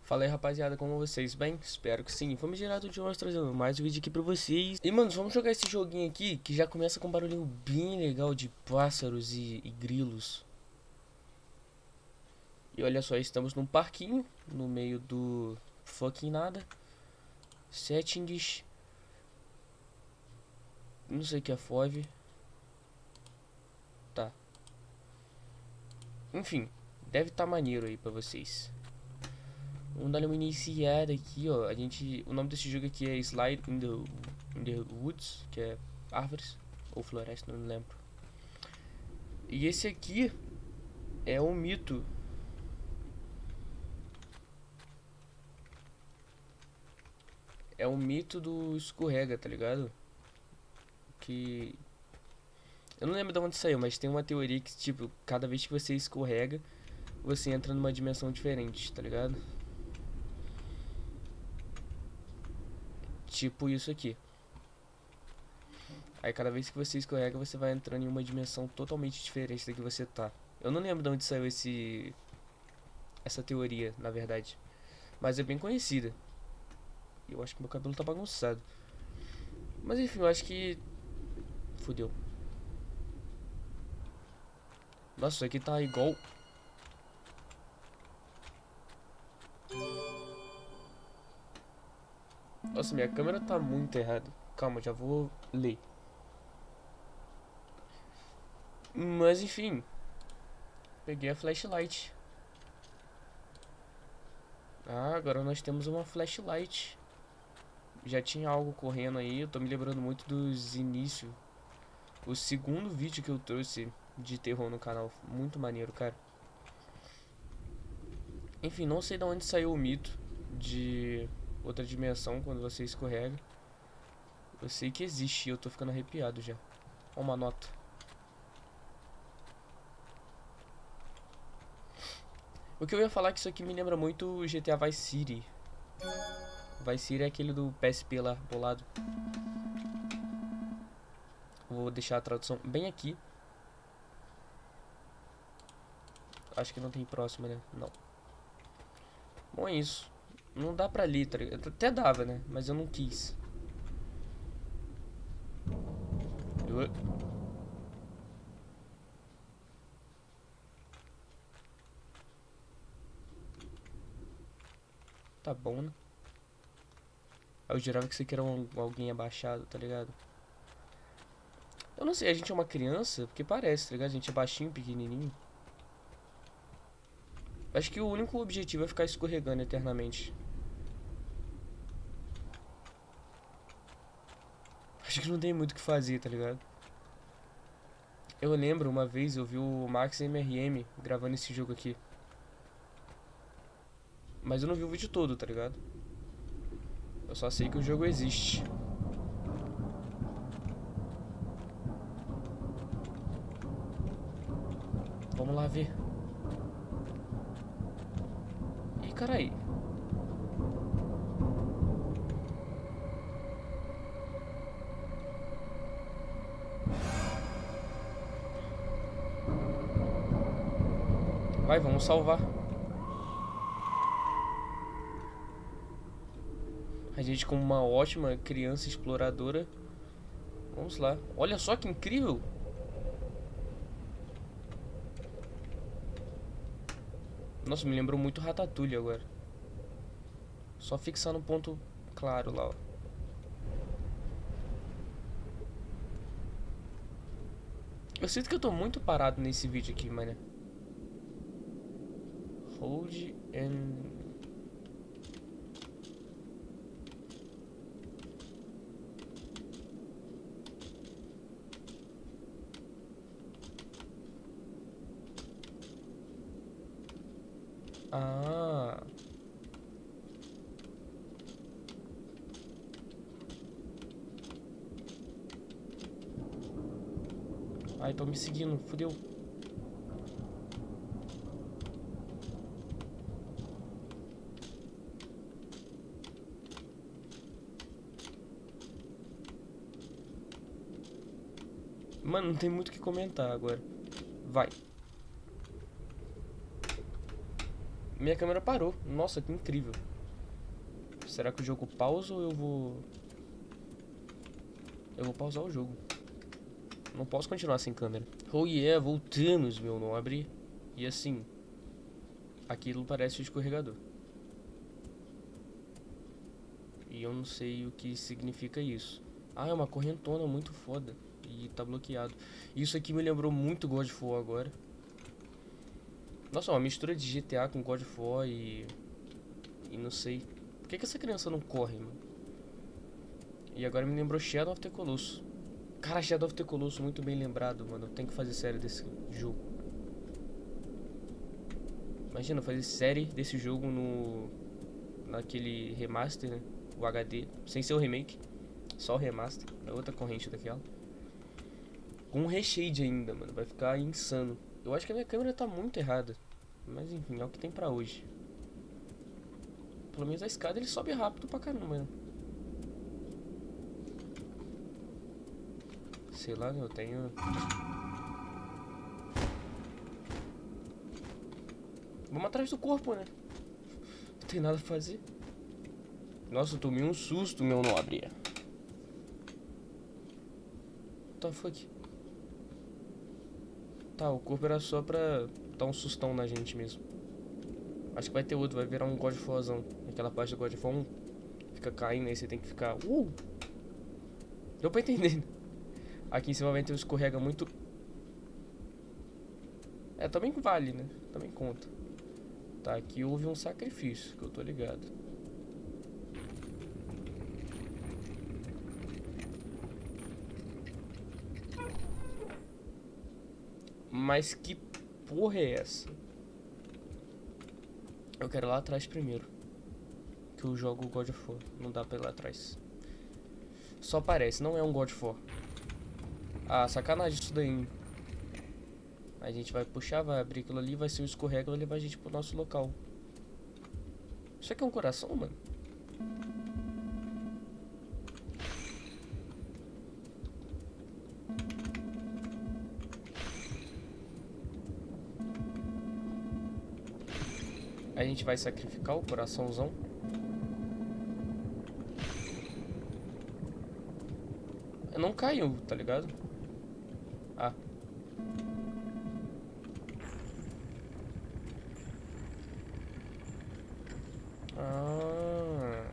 Fala aí, rapaziada, como vocês? Bem? Espero que sim. Vamos direto de hoje trazendo mais um vídeo aqui pra vocês. E, mano, vamos jogar esse joguinho aqui que já começa com um barulhinho bem legal de pássaros e grilos. E olha só, estamos num parquinho no meio do fucking nada. Settings. Não sei o que é FOV. Tá. Enfim, deve estar maneiro aí pra vocês. Vamos dar uma iniciada aqui, ó. O nome desse jogo aqui é Slide in the Woods, que é árvores ou floresta, não me lembro. E esse aqui é um mito. É um mito do escorrega, tá ligado? Que eu não lembro de onde saiu, mas tem uma teoria que, tipo, cada vez que você escorrega, você entra numa dimensão diferente, tá ligado? Tipo isso aqui. Aí cada vez que você escorrega, você vai entrando em uma dimensão totalmente diferente da que você tá. Eu não lembro de onde saiu essa teoria, na verdade. Mas é bem conhecida. E eu acho que meu cabelo tá bagunçado. Mas enfim, eu acho que... Fudeu. Nossa, isso aqui tá igual... Nossa, minha câmera tá muito errada. Calma, já vou ler. Mas enfim. Peguei a flashlight. Ah, agora nós temos uma flashlight. Já tinha algo correndo aí. Eu tô me lembrando muito dos inícios. O segundo vídeo que eu trouxe de terror no canal. Muito maneiro, cara. Enfim, não sei de onde saiu o mito de outra dimensão quando você escorrega. Eu sei que existe e eu tô ficando arrepiado já. Ó, uma nota. O que eu ia falar é que isso aqui me lembra muito o GTA Vice City. Vice City é aquele do PSP lá, bolado. Vou deixar a tradução bem aqui. Acho que não tem próxima, né? Não. Bom, é isso. Não dá pra ler, tá ligado? Até dava, né? Mas eu não quis. Tá bom, né? Eu jurava que isso aqui era alguém abaixado, tá ligado? Eu não sei, a gente é uma criança? Porque parece, tá ligado? A gente é baixinho, pequenininho. Acho que o único objetivo é ficar escorregando eternamente. Acho que não tem muito o que fazer, tá ligado? Eu lembro uma vez eu vi o Max MRM gravando esse jogo aqui. Mas eu não vi o vídeo todo, tá ligado? Eu só sei que o jogo existe. Vamos lá ver. Ih, carai. Vai, vamos salvar. A gente, como uma ótima criança exploradora. Vamos lá. Olha só que incrível. Nossa, me lembrou muito Ratatouille agora. Só fixar no ponto claro lá, ó. Eu sinto que eu tô muito parado nesse vídeo aqui, mano. Hold and... Ah... Ai, tô me seguindo, fodeu. Mano, não tem muito o que comentar agora. Vai. Minha câmera parou. Nossa, que incrível. Será que o jogo pausa ou eu vou... Eu vou pausar o jogo. Não posso continuar sem câmera. Oh yeah, voltamos, meu nobre. E assim, aquilo parece um escorregador. E eu não sei o que significa isso. Ah, é uma correntona muito foda. E tá bloqueado. Isso aqui me lembrou muito God of War agora. Nossa, uma mistura de GTA com God of War e não sei. Por que essa criança não corre, mano? E agora me lembrou Shadow of the Colossus. Cara, Shadow of the Colossus, muito bem lembrado, mano. Eu tenho que fazer série desse jogo. Imagina, fazer série desse jogo naquele remaster, né? O HD, sem ser o remake. Só o remaster, é outra corrente daquela. Com um reshade ainda, mano. Vai ficar insano. Eu acho que a minha câmera tá muito errada. Mas enfim, é o que tem pra hoje. Pelo menos a escada ele sobe rápido pra caramba, né? Sei lá, eu tenho... Vamos atrás do corpo, né? Não tem nada a fazer. Nossa, eu tomei um susto, meu nobre. What the fuck? Tá, o corpo era só pra dar um sustão na gente mesmo. Acho que vai ter outro, vai virar um God of Warzão. Aquela parte do God of War 1 fica caindo, aí você tem que ficar... Deu pra entender. Aqui em cima vai ter um escorrega muito... É, também vale, né? Também conta. Tá, aqui houve um sacrifício, que eu tô ligado. Mas que porra é essa? Eu quero ir lá atrás primeiro. Que eu jogo o God of War. Não dá pra ir lá atrás. Só parece, não é um God of War. Ah, sacanagem isso daí. A gente vai puxar, vai abrir aquilo ali, vai ser um escorrega, vai levar a gente pro nosso local. Isso aqui é um coração, mano? A gente vai sacrificar o coraçãozão. Não caiu, tá ligado? Ah. Ah.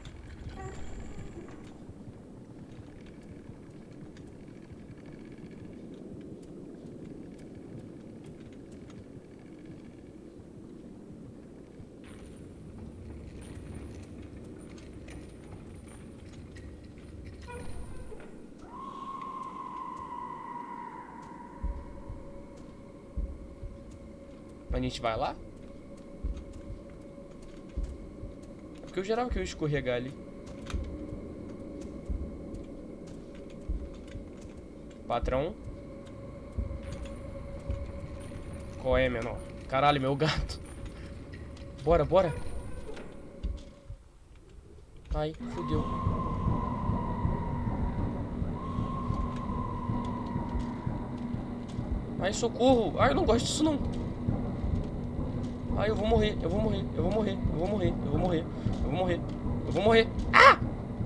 A gente vai lá? É porque eu gerava que eu ia escorregar ali. Patrão. Qual é, menor? Caralho, meu gato. Bora, bora. Ai, fodeu. Ai, socorro. Ai, eu não gosto disso, não. Ai, eu vou morrer, eu vou morrer, eu vou morrer, eu vou morrer, eu vou morrer, eu vou morrer, eu vou morrer. Ah!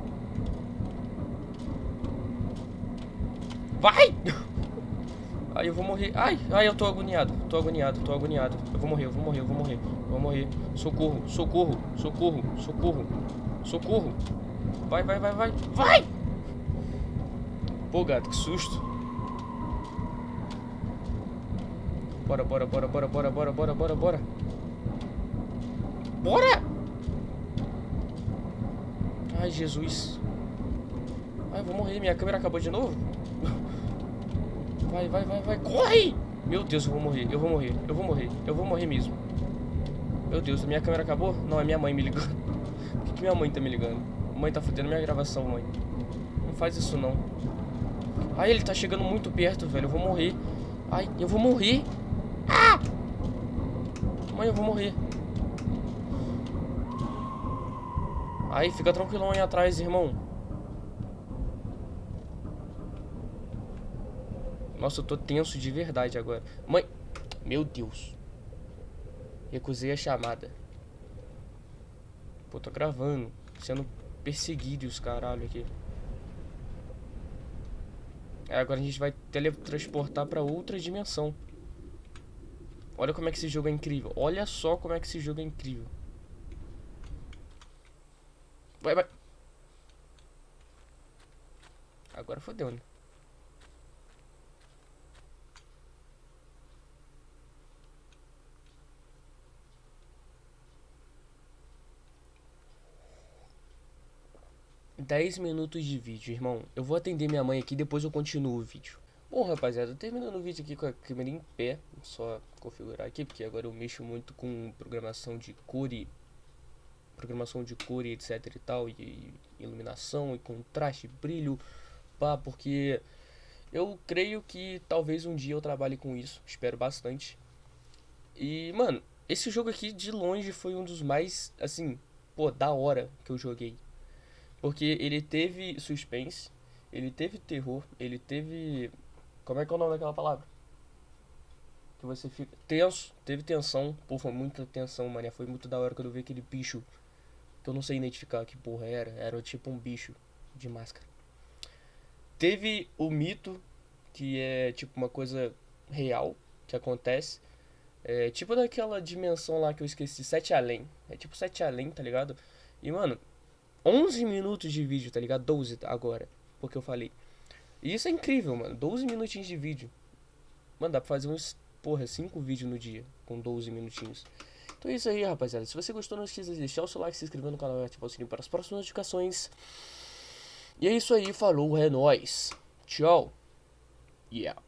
Vai! Ai, eu vou morrer. Ai, ai, eu tô agoniado, tô agoniado, tô agoniado. Eu vou morrer, eu vou morrer, eu vou morrer, eu vou morrer. Socorro, socorro, socorro, socorro, socorro. Vai, vai, vai, vai, vai! Pô, gato, que susto. Bora, bora, bora, bora, bora, bora, bora, bora, bora. Bora! Ai, Jesus. Ai, eu vou morrer. Minha câmera acabou de novo. Vai, vai, vai, vai. Corre! Meu Deus, eu vou morrer. Eu vou morrer. Eu vou morrer. Eu vou morrer mesmo. Meu Deus, a minha câmera acabou? Não, é minha mãe me ligando. Por que minha mãe tá me ligando? Mãe, tá fudendo minha gravação, mãe. Não faz isso, não. Ai, ele tá chegando muito perto, velho. Eu vou morrer. Ai, eu vou morrer. Ah! Mãe, eu vou morrer. Aí, fica tranquilão aí atrás, irmão. Nossa, eu tô tenso de verdade agora. Mãe, meu Deus. Recusei a chamada. Pô, tô gravando. Sendo perseguido e os caralho aqui. Agora a gente vai teletransportar pra outra dimensão. Olha como é que esse jogo é incrível. Olha só como é que esse jogo é incrível. Vai, vai. Agora fodeu, né? Dez minutos de vídeo, irmão. Eu vou atender minha mãe aqui e depois eu continuo o vídeo. Bom, rapaziada, terminando o vídeo aqui com a câmera em pé. Só configurar aqui, porque agora eu mexo muito com programação de cor e etc e tal, e iluminação e contraste, brilho, pá, porque eu creio que talvez um dia eu trabalhe com isso, espero bastante. E, mano, esse jogo aqui de longe foi um dos mais, assim, pô, da hora que eu joguei. Porque ele teve suspense, ele teve terror, ele teve. Como é que é o nome daquela palavra? Que você fica tenso, teve tensão, pô, foi muita tensão, mané. Foi muito da hora quando eu vi aquele bicho que eu não sei identificar que porra era. Era tipo um bicho de máscara. Teve o mito, que é tipo uma coisa real que acontece. É tipo daquela dimensão lá que eu esqueci, Sete Além. É tipo Sete Além, tá ligado? E mano, 11 minutos de vídeo, tá ligado? 12 agora, porque eu falei. E isso é incrível, mano. 12 minutinhos de vídeo. Mano, dá pra fazer uns, porra, 5 vídeos no dia com 12 minutinhos. Então é isso aí, rapaziada. Se você gostou, não esqueça de deixar o seu like, se inscrever no canal e ativar o sininho para as próximas notificações. E é isso aí, falou, é nóis. Tchau. Yeah.